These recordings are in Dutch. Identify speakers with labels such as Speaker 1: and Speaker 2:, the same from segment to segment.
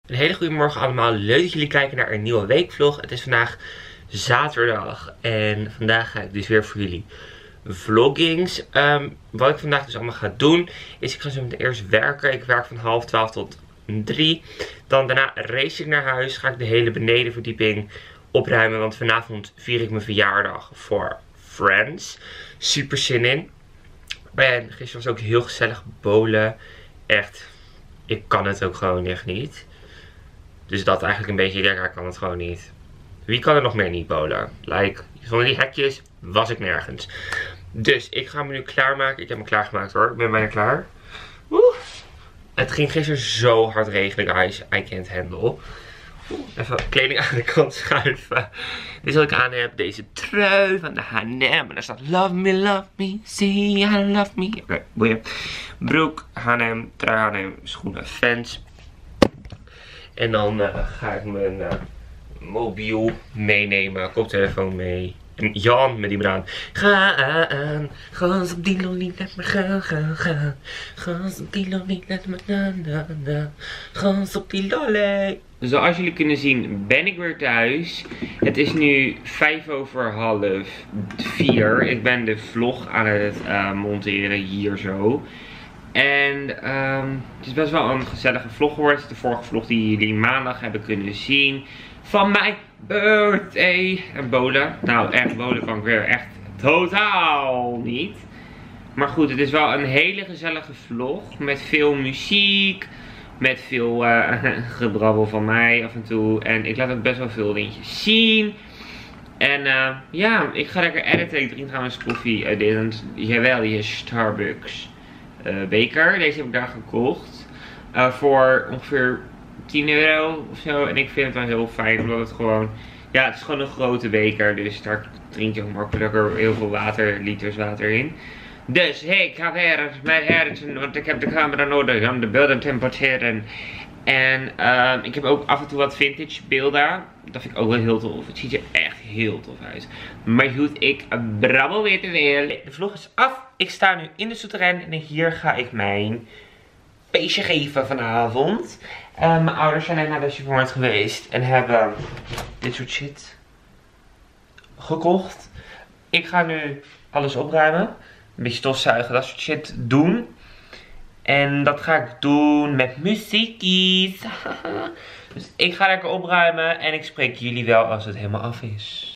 Speaker 1: Een hele goede morgen allemaal. Leuk dat jullie kijken naar een nieuwe weekvlog. Het is vandaag zaterdag en vandaag ga ik dus weer voor jullie vloggings. Wat ik vandaag dus allemaal ga doen is ik ga zo meteen eerst werken. Ik werk van 11:30 tot 3. Dan daarna race ik naar huis. Ga ik de hele benedenverdieping opruimen, want vanavond vier ik mijn verjaardag voor Friends. Super zin in. En gisteren was ook heel gezellig bowlen. Echt, ik kan het ook gewoon echt niet. Dus dat eigenlijk een beetje, ik kan het gewoon niet. Wie kan er nog meer niet bowlen? Like, zonder die hekjes was ik nergens. Dus ik ga me nu klaarmaken. Ik heb me klaargemaakt hoor. Ik ben bijna klaar. Oeh. Het ging gisteren zo hard regenen, guys. I can't handle. Even kleding aan de kant schuiven. Dit is wat ik aan heb. Deze trui van de H&M. En daar staat love me, see I love me. Oké, boeien. Broek, H&M, trui H&M, schoenen, Vans. En dan ga ik mijn mobiel meenemen, koptelefoon mee. En Jan met die braan. Ga op die lolly, laat me gaan. Ga op die lolly, laat me ga op die lolly. Zoals jullie kunnen zien ben ik weer thuis. Het is nu 4:05. Ik ben de vlog aan het monteren hier zo. En het is best wel een gezellige vlog geworden. De vorige vlog die jullie maandag hebben kunnen zien. Van mijn birthday. En bowlen. Nou echt, bowlen kan ik weer echt totaal niet. Maar goed, het is wel een hele gezellige vlog. Met veel muziek. Met veel gebrabbel van mij af en toe. En ik laat ook best wel veel dingetjes zien. En ja, ik ga lekker editen. Ik drink trouwens koffie uit dit. Jawel, die is Starbucks beker. Deze heb ik daar gekocht. Voor ongeveer 10 euro of zo. En ik vind het wel heel fijn. Omdat het gewoon... Ja, het is gewoon een grote beker. Dus daar drink je ook makkelijker heel veel water, liters water in. Dus, hey, ik ga weer met editen. Want ik heb de camera nodig om de beelden te importeren. En ik heb ook af en toe wat vintage beelden. Dat vind ik ook wel heel tof. Het ziet er echt heel tof uit. Maar goed, ik brabbel weer te veel. De vlog is af. Ik sta nu in de souterrain. En hier ga ik mijn feestje geven vanavond. Mijn ouders zijn net naar de supermarkt geweest. En hebben dit soort shit gekocht. Ik ga nu alles opruimen. Een beetje stofzuigen, dat soort shit doen. En dat ga ik doen met muziekies. Dus ik ga lekker opruimen en ik spreek jullie wel als het helemaal af is.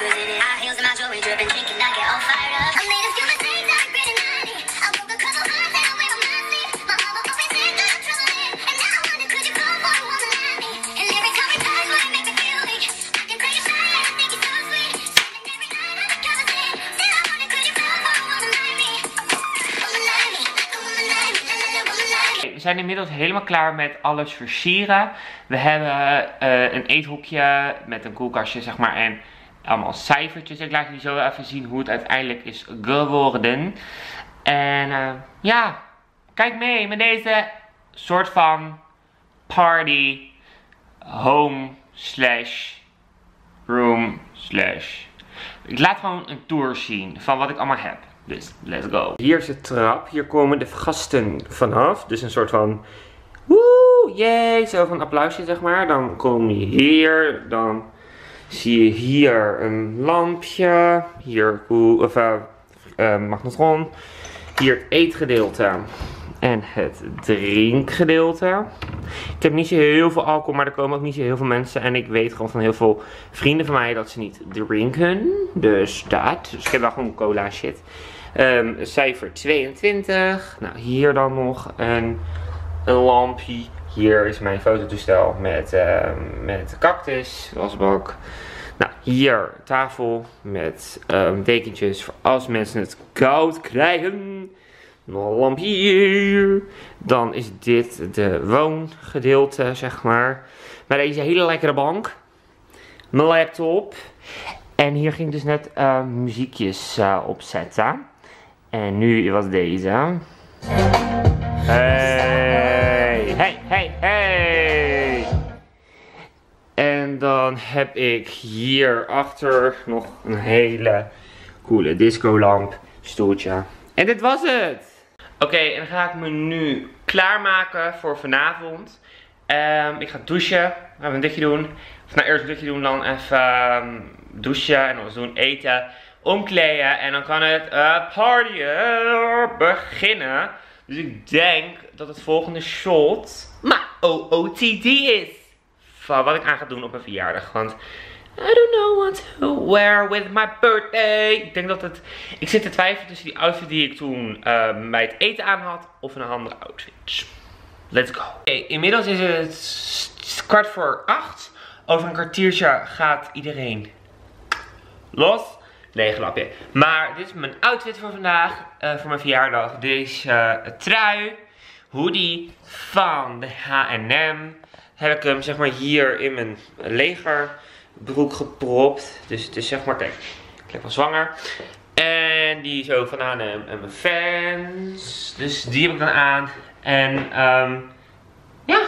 Speaker 1: We zijn inmiddels helemaal klaar met alles versieren. We hebben een eethokje met een koelkastje zeg maar en allemaal cijfertjes. Ik laat jullie zo even zien hoe het uiteindelijk is geworden. En ja, kijk mee met deze soort van party home slash room slash. Ik laat gewoon een tour zien van wat ik allemaal heb. Dus, let's go. Hier is de trap. Hier komen de gasten vanaf. Dus een soort van... Woe, yay. Zo van applausje, zeg maar. Dan kom je hier. Dan zie je hier een lampje. Hier, magnetron. Hier het eetgedeelte. En het drinkgedeelte. Ik heb niet zo heel veel alcohol, maar er komen ook niet zo heel veel mensen. En ik weet gewoon van heel veel vrienden van mij dat ze niet drinken. Dus dat. Dus ik heb wel gewoon cola shit. Cijfer 22. Nou, hier dan nog een lampje. Hier is mijn fototoestel met cactus, wasbak. Nou, hier tafel met dekentjes voor als mensen het koud krijgen. Nog een lampje hier. Dan is dit de woongedeelte, zeg maar. Met deze hele lekkere bank. Mijn laptop. En hier ging ik dus net muziekjes opzetten. En nu was deze. Hey, hey, hey, hey. En dan heb ik hier achter nog een hele coole discolamp, stoeltje. En dit was het. Oké, en dan ga ik me nu klaarmaken voor vanavond. Ik ga douchen. We gaan een dutje doen. Of nou eerst een dutje doen, dan even douchen en dan doen eten. Omkleden en dan kan het partyen beginnen. Dus ik denk dat het volgende shot maar OOTD is. Van wat ik aan ga doen op mijn verjaardag. Want I don't know what to wear with my birthday. Ik denk dat het... Ik zit te twijfelen tussen die outfit die ik toen bij het eten aan had. Of een andere outfit. Let's go. Oké, inmiddels is het 7:15. Over een kwartiertje gaat iedereen los. Nee, grapje. Maar dit is mijn outfit voor vandaag. Voor mijn verjaardag. Dit is trui. Hoodie van de H&M. Heb ik hem zeg maar hier in mijn legerbroek gepropt. Dus het is zeg maar, kijk, ik lijk wel zwanger. En die is ook van H&M en mijn fans. Dus die heb ik dan aan. En ja.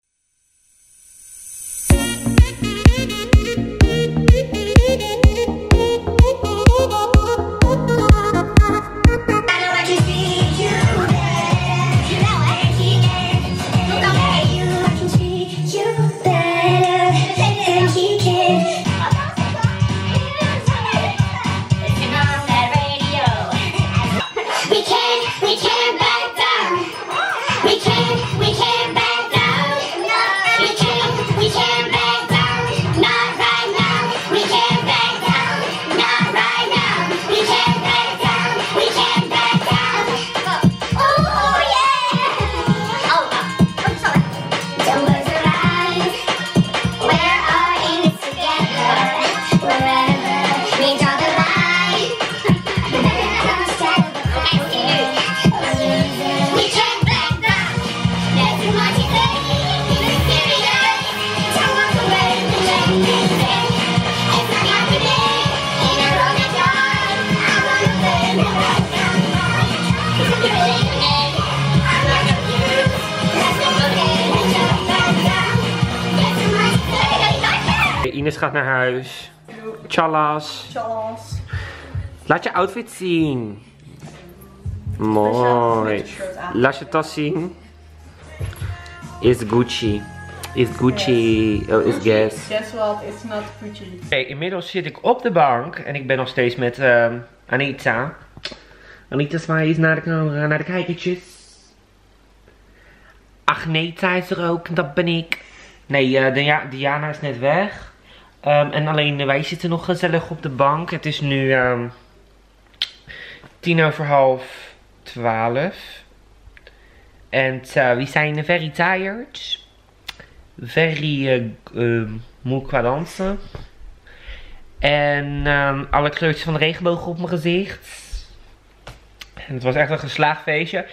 Speaker 1: Ines gaat naar huis. Tjallas.
Speaker 2: Tjallas.
Speaker 1: Laat je outfit zien. Mooi. Laat je tas zien. Is Gucci. Is Gucci. Oh, is Guess.
Speaker 2: Guess what? It's not Gucci.
Speaker 1: Oké, inmiddels zit ik op de bank. En ik ben nog steeds met Anita. Anita zwaait naar de camera, naar de kijkertjes. Agneta is er ook, dat ben ik. Nee, Diana is net weg. En alleen wij zitten nog gezellig op de bank. Het is nu 11:10. En we zijn very tired. Very moe qua dansen. En alle kleurtjes van de regenboog op mijn gezicht. En het was echt een geslaagd feestje.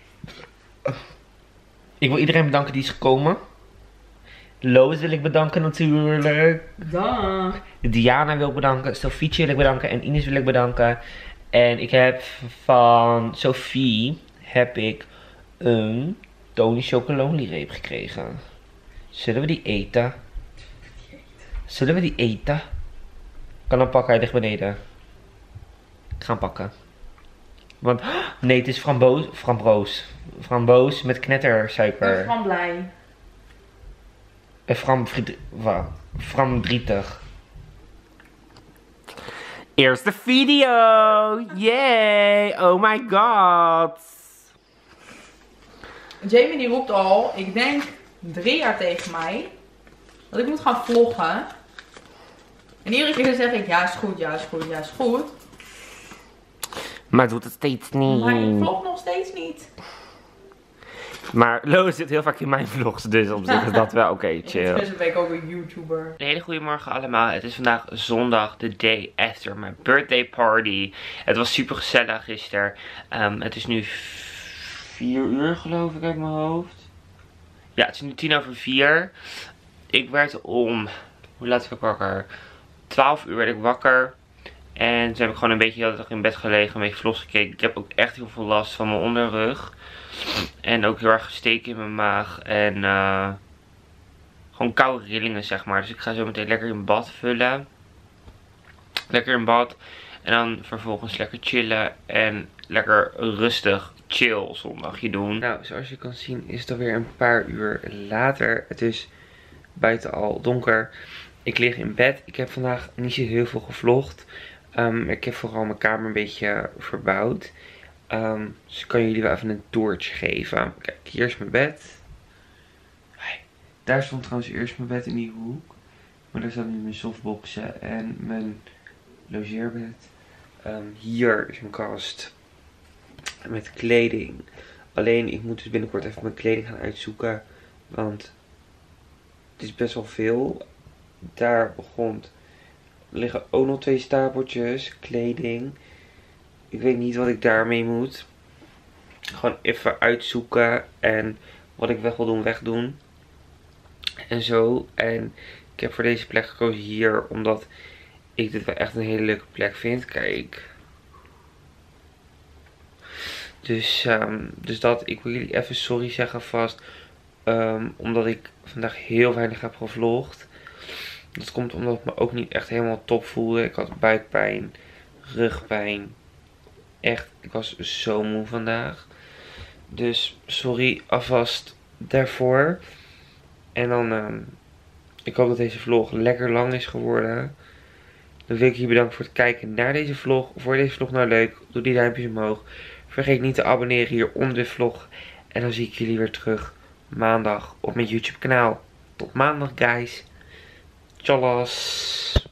Speaker 1: Ik wil iedereen bedanken die is gekomen. Lois wil ik bedanken natuurlijk.
Speaker 2: Dag.
Speaker 1: Diana wil ik bedanken. Sofietje wil ik bedanken. En Ines wil ik bedanken. En ik heb van Sophie een Tony chocolonely-reep gekregen. Zullen we die eten? Zullen we die eten? Ik kan hem pakken, hij ligt beneden. Ik ga hem pakken. Want, nee, het is framboos met knettersuiker.
Speaker 2: Framblij.
Speaker 1: Framdrietig. Eerste video! Yay! Oh my god!
Speaker 2: Jamie die roept al, ik denk 3 jaar tegen mij, dat ik moet gaan vloggen. En iedere keer zeg ik, ja is goed, ja is goed, ja is goed.
Speaker 1: Maar doet het steeds niet.
Speaker 2: Maar ik vlog nog steeds niet.
Speaker 1: Maar Lois zit heel vaak in mijn vlogs, dus op zich is dat wel oké, chill.
Speaker 2: Intussen ben ik ook een YouTuber.
Speaker 1: Een hele goede morgen allemaal. Het is vandaag zondag, de day after my birthday party. Het was super gezellig gisteren. Het is nu 4 uur geloof ik uit mijn hoofd. Ja, het is nu 4:10. Ik werd om, hoe laat was ik wakker? 12 uur werd ik wakker. En toen heb ik gewoon een beetje de hele dag in bed gelegen, een beetje vlogs gekeken. Ik heb ook echt heel veel last van mijn onderrug. En ook heel erg steken in mijn maag. En gewoon koude rillingen zeg maar. Dus ik ga zo meteen lekker in bad vullen. Lekker in bad. En dan vervolgens lekker chillen. En lekker rustig chill zondagje doen. Nou, zoals je kan zien is het alweer een paar uur later. Het is buiten al donker. Ik lig in bed. Ik heb vandaag niet zo heel veel gevlogd. Ik heb vooral mijn kamer een beetje verbouwd. Dus ik kan jullie wel even een toertje geven. Kijk, hier is mijn bed. Daar stond trouwens eerst mijn bed in die hoek. Maar daar staan nu mijn softboxen en mijn logeerbed. Hier is mijn kast met kleding. Alleen ik moet dus binnenkort even mijn kleding gaan uitzoeken. Want het is best wel veel. Daar liggen ook nog 2 stapeltjes kleding. Ik weet niet wat ik daarmee moet. Gewoon even uitzoeken. En wat ik weg wil doen, wegdoen. En zo. En ik heb voor deze plek gekozen hier. Omdat ik dit wel echt een hele leuke plek vind. Kijk. Dus ik wil jullie even sorry zeggen vast. Omdat ik vandaag heel weinig heb gevlogd. Dat komt omdat ik me ook niet echt helemaal top voelde. Ik had buikpijn, rugpijn. Echt, ik was zo moe vandaag. Dus sorry alvast daarvoor. En dan, ik hoop dat deze vlog lekker lang is geworden. Dan wil ik je bedanken voor het kijken naar deze vlog. Voor deze vlog nou leuk, doe die duimpjes omhoog. Vergeet niet te abonneren hier onder de vlog. En dan zie ik jullie weer terug maandag op mijn YouTube kanaal. Tot maandag guys. Tjallas.